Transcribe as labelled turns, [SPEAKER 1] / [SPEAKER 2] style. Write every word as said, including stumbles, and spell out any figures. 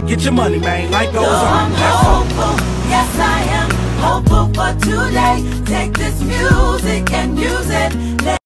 [SPEAKER 1] get your money, man. Life goes
[SPEAKER 2] So
[SPEAKER 1] on.
[SPEAKER 2] I'm
[SPEAKER 1] That's all.
[SPEAKER 2] hopeful, yes I am hopeful for today. Take this music and use it. Let